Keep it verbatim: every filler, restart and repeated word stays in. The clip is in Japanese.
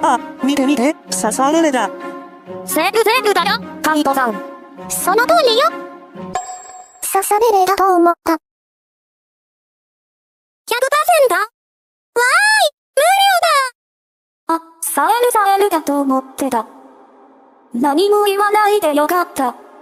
あ、見て見て、刺されるだ。 セーブセーブだよ、カイドさん。その通りよ。刺されるだと思った。ひゃくパーセント? わーい、無料だ。あ、サエルサエルだと思ってた。何も言わないでよかった。